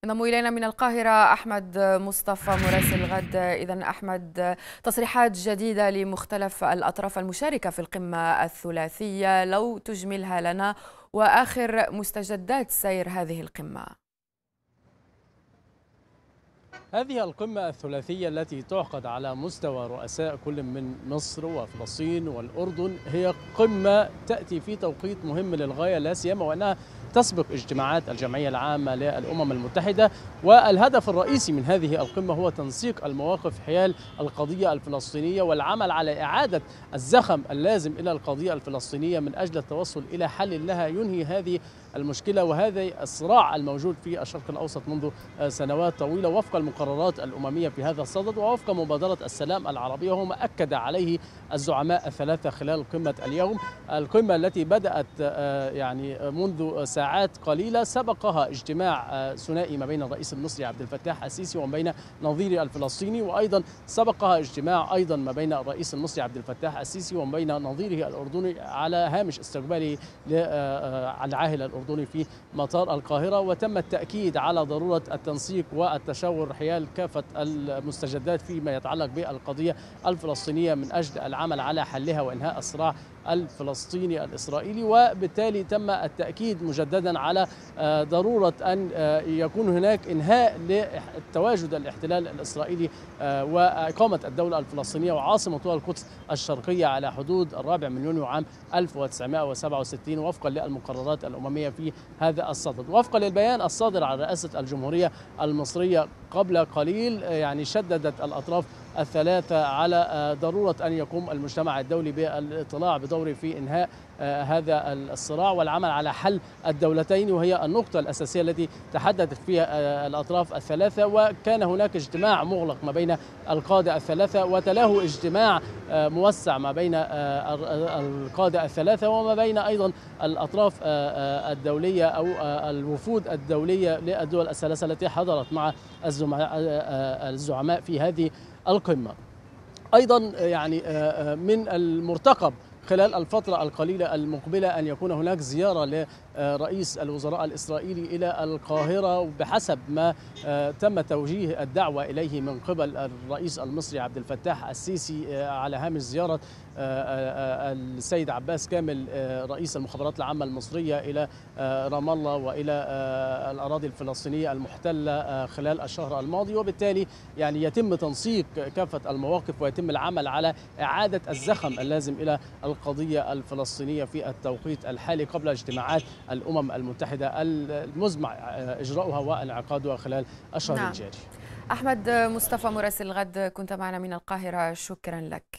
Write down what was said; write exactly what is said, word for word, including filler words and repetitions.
انضم إلينا من القاهرة أحمد مصطفى مراسل غد. إذن أحمد، تصريحات جديدة لمختلف الأطراف المشاركة في القمة الثلاثية، لو تجملها لنا، وآخر مستجدات سير هذه القمة. هذه القمة الثلاثية التي تعقد على مستوى رؤساء كل من مصر وفلسطين والأردن هي قمة تأتي في توقيت مهم للغاية، لا سيما وأنها تسبق اجتماعات الجمعية العامة للأمم المتحدة. والهدف الرئيسي من هذه القمة هو تنسيق المواقف حيال القضية الفلسطينية والعمل على إعادة الزخم اللازم إلى القضية الفلسطينية من أجل التوصل إلى حل لها ينهي هذه المشكلة وهذا الصراع الموجود في الشرق الأوسط منذ سنوات طويلة وفق المقررات الأممية في هذا الصدد ووفق مبادرة السلام العربية، وهو ما أكد عليه الزعماء الثلاثة خلال قمة اليوم. القمة التي بدأت يعني منذ ساعات قليلة سبقها اجتماع ثنائي ما بين الرئيس المصري عبد الفتاح السيسي وما بين نظيره الفلسطيني، وأيضا سبقها اجتماع أيضا ما بين الرئيس المصري عبد الفتاح السيسي وما بين نظيره الأردني على هامش استقباله للعاهل الأردني في مطار القاهرة. وتم التأكيد على ضرورة التنسيق والتشاور حيال كافة المستجدات فيما يتعلق بالقضية الفلسطينية من أجل العمل على حلها وإنهاء الصراع الفلسطيني الإسرائيلي. وبالتالي تم التأكيد مجددا على ضرورة أن يكون هناك إنهاء لتواجد الاحتلال الإسرائيلي وإقامة الدولة الفلسطينية وعاصمتها القدس الشرقية على حدود الرابع من يونيو عام ألف وتسعمائة وسبعة وستين وفقا للمقررات الأممية في هذا الصدد. وفقا للبيان الصادر عن رئاسة الجمهورية المصرية قبل قليل، يعني شددت الأطراف الثلاثة على ضرورة أن يقوم المجتمع الدولي بالاطلاع بدوره في إنهاء هذا الصراع والعمل على حل الدولتين، وهي النقطة الأساسية التي تحدثت فيها الأطراف الثلاثة. وكان هناك اجتماع مغلق ما بين القادة الثلاثة وتلاه اجتماع موسع ما بين القادة الثلاثة وما بين أيضا الأطراف الدولية أو الوفود الدولية للدول الثلاثة التي حضرت مع الزعماء في هذه القمة. أيضا يعني من المرتقب خلال الفترة القليلة المقبلة أن يكون هناك زيارة لرئيس الوزراء الإسرائيلي إلى القاهرة، بحسب ما تم توجيه الدعوة إليه من قبل الرئيس المصري عبد الفتاح السيسي على هامش زيارة السيد عباس كامل رئيس المخابرات العامة المصرية إلى رام الله وإلى الأراضي الفلسطينية المحتلة خلال الشهر الماضي. وبالتالي يعني يتم تنسيق كافة المواقف ويتم العمل على إعادة الزخم اللازم إلى القضية الفلسطينية في التوقيت الحالي قبل اجتماعات الأمم المتحدة المزمع إجراؤها وانعقادها خلال الشهر نعم. الجاري. أحمد مصطفى مراسل غد، كنت معنا من القاهرة، شكرا لك.